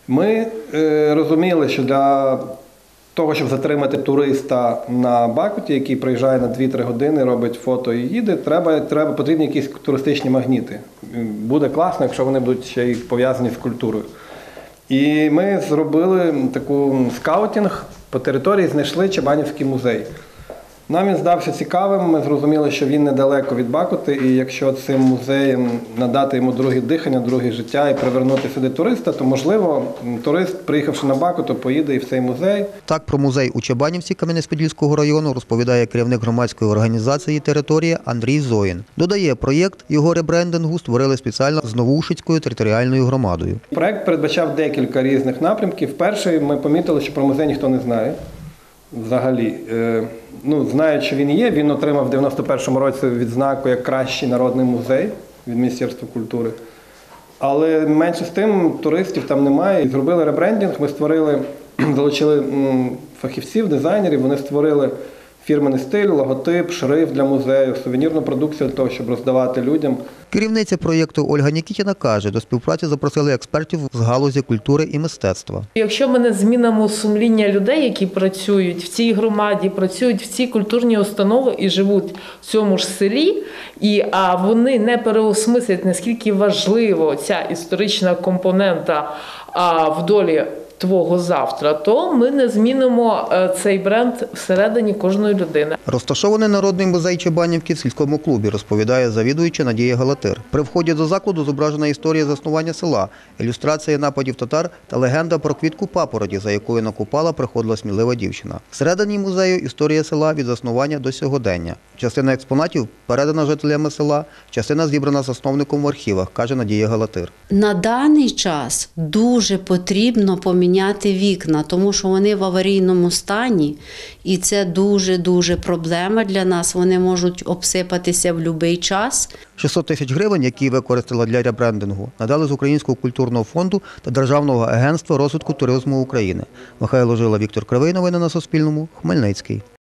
Ми розуміли, що для того, щоб затримати туриста на Бакуті, який приїжджає на 2-3 години, робить фото і їде, потрібні якісь туристичні магніти. Буде класно, якщо вони будуть ще й пов'язані з культурою. І ми зробили таку скаутинг по території, знайшли Чабанівський музей. Нам він здався цікавим, ми зрозуміли, що він недалеко від Бакути, і якщо цим музеєм надати йому друге дихання, друге життя і привернути сюди туриста, то, можливо, турист, приїхавши на Бакуту, поїде і в цей музей. Так про музей у Чабанівці Кам'янець-Подільського району розповідає керівник громадської організації «Територія» Андрій Зоїн. Додає, проєкт його ребрендингу створили спеціально з Новоушицькою територіальною громадою. Проєкт передбачав декілька різних напрямків. Перший, ми помітили, що про музей ніхто не знає. Взагалі, знають, що він є, він отримав в 91-му році відзнаку як кращий народний музей від Міністерства культури. Але менше з тим, туристів там немає. І зробили ребрендинг, ми залучили фахівців, дизайнерів, вони створили фірменний стиль, логотип, шрифт для музею, сувенірну продукцію для того, щоб роздавати людям. Керівниця проєкту Ольга Нікітіна каже, до співпраці запросили експертів з галузі культури і мистецтва. Якщо ми не змінимо сумління людей, які працюють в цій громаді, працюють в цій культурній установі і живуть в цьому ж селі, а вони не переосмислять, наскільки важлива ця історична компонента в долі твого завтра, то ми не змінимо цей бренд всередині кожної людини. Розташований Народний музей Чабанівки в сільському клубі, розповідає завідуюча Надія Галатир. При вході до закладу зображена історія заснування села, ілюстрація нападів татар та легенда про квітку папороті, за якою на Купала приходила смілива дівчина. Всередині музею історія села від заснування до сьогодення. Частина експонатів передана жителями села, частина зібрана засновником в архівах, каже Надія Галатир. На даний час дуже потрібно поміняти вікна, тому що вони в аварійному стані, і це дуже-дуже проблема для нас. Вони можуть обсипатися в будь-який час. 600 тисяч гривень, які використала для ребрендингу, надали з Українського культурного фонду та Державного агентства розвитку туризму України. Михайло Жила, Віктор Кривий. Новини на Суспільному. Хмельницький.